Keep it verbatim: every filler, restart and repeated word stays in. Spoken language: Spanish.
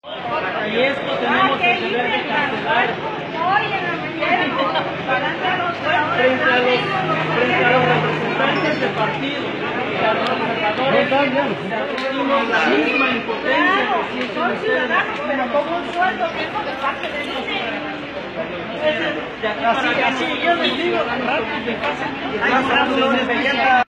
Y esto tenemos el deber de cancelar frente a los, frente a los representantes del partido. Sentimos la misma impotencia que sienten ustedes. Con un sueldo que no me pase de Así, así, yo les digo, rápido, de casa.